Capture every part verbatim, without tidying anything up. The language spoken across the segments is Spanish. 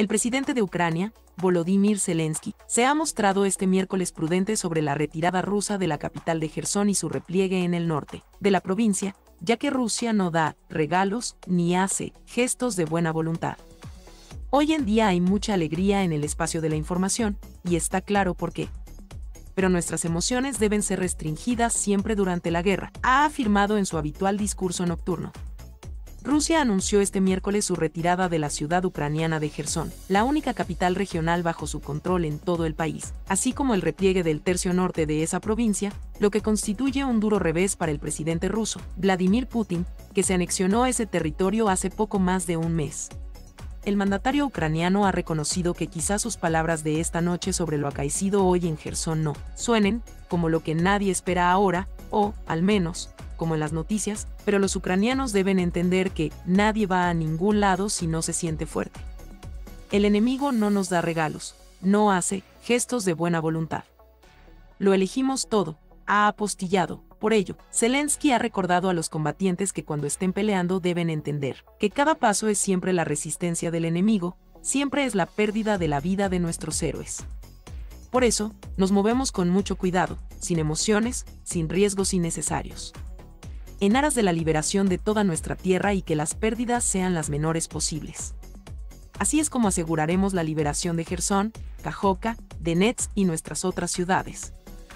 El presidente de Ucrania, Volodymyr Zelensky, se ha mostrado este miércoles prudente sobre la retirada rusa de la capital de Jersón y su repliegue en el norte de la provincia, ya que Rusia no da regalos ni hace gestos de buena voluntad. Hoy en día hay mucha alegría en el espacio de la información, y está claro por qué. Pero nuestras emociones deben ser restringidas siempre durante la guerra, ha afirmado en su habitual discurso nocturno. Rusia anunció este miércoles su retirada de la ciudad ucraniana de Jersón, la única capital regional bajo su control en todo el país, así como el repliegue del tercio norte de esa provincia, lo que constituye un duro revés para el presidente ruso, Vladimir Putin, que se anexionó ese territorio hace poco más de un mes. El mandatario ucraniano ha reconocido que quizás sus palabras de esta noche sobre lo acaecido hoy en Jersón no suenen como lo que nadie espera ahora, o, al menos, como en las noticias, pero los ucranianos deben entender que nadie va a ningún lado si no se siente fuerte. El enemigo no nos da regalos, no hace gestos de buena voluntad. Lo elegimos todo, ha apostillado. Por ello, Zelensky ha recordado a los combatientes que cuando estén peleando deben entender que cada paso es siempre la resistencia del enemigo, siempre es la pérdida de la vida de nuestros héroes. Por eso, nos movemos con mucho cuidado, sin emociones, sin riesgos innecesarios, en aras de la liberación de toda nuestra tierra y que las pérdidas sean las menores posibles. Así es como aseguraremos la liberación de Jersón, Kajovka, Donetsk y nuestras otras ciudades.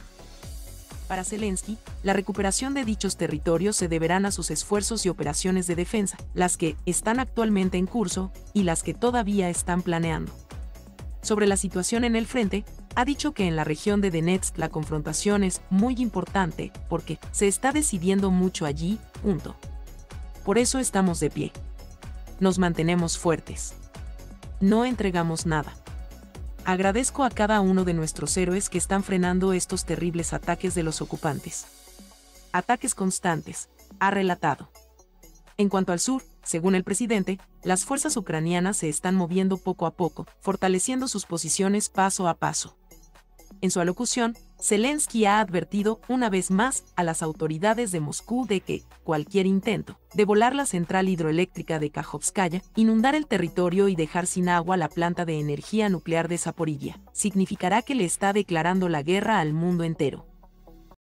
Para Zelensky, la recuperación de dichos territorios se deberán a sus esfuerzos y operaciones de defensa, las que están actualmente en curso y las que todavía están planeando. Sobre la situación en el frente, ha dicho que en la región de Donetsk la confrontación es muy importante porque se está decidiendo mucho allí, punto. Por eso estamos de pie. Nos mantenemos fuertes. No entregamos nada. Agradezco a cada uno de nuestros héroes que están frenando estos terribles ataques de los ocupantes. Ataques constantes, ha relatado. En cuanto al sur, según el presidente, las fuerzas ucranianas se están moviendo poco a poco, fortaleciendo sus posiciones paso a paso. En su alocución, Zelensky ha advertido una vez más a las autoridades de Moscú de que cualquier intento de volar la central hidroeléctrica de Kajovskaya, inundar el territorio y dejar sin agua la planta de energía nuclear de Zaporilla, significará que le está declarando la guerra al mundo entero.